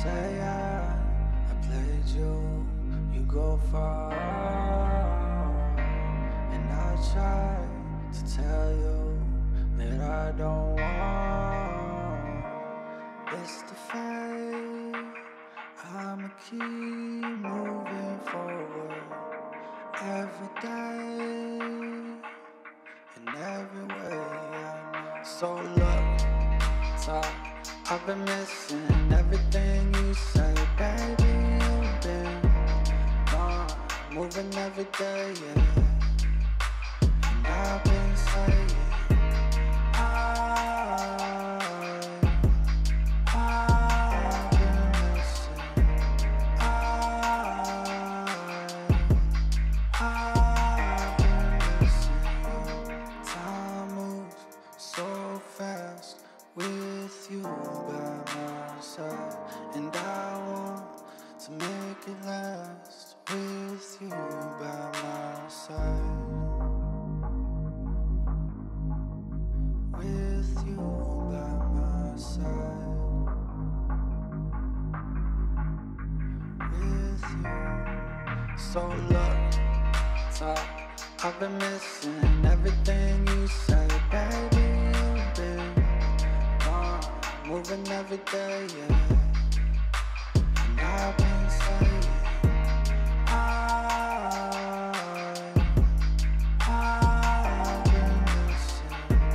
say I played you, you go far. And I tried to tell you that I don't want. It's the fate, I'ma keep moving forward every day, in every way I know. So look, talk, I've been missing everything you say, baby. You've been gone, moving every day, yeah. And I've been saying I've been missing. I've been missing you. Time moves so fast with you by my side, and I want to make it last with you by my side. With you by my side. With you. So look, talk, I've been missing everything you say, baby. You've been gone, moving every day, yeah. And I've been saying I've been missing.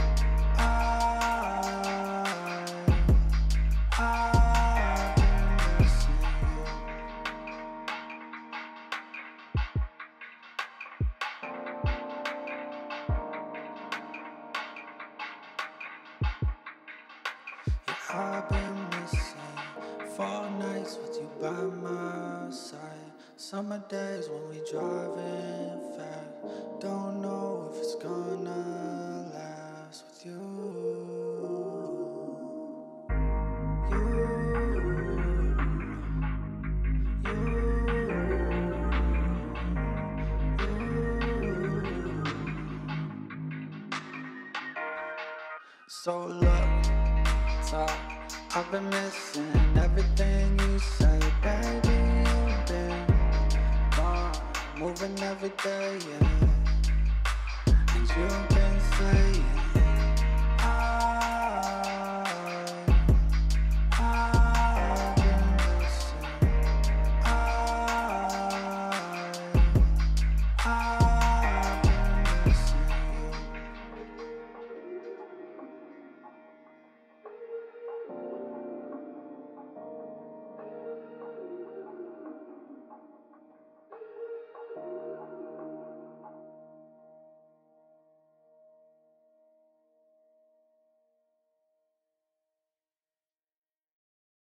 I've been missing you. I've been missing 4 nights with you by my side. Summer days when we driving fast. Don't know if it's gonna last with you. So look, talk, I've been missing everything you say, baby. You've been gone, moving every day, yeah. And you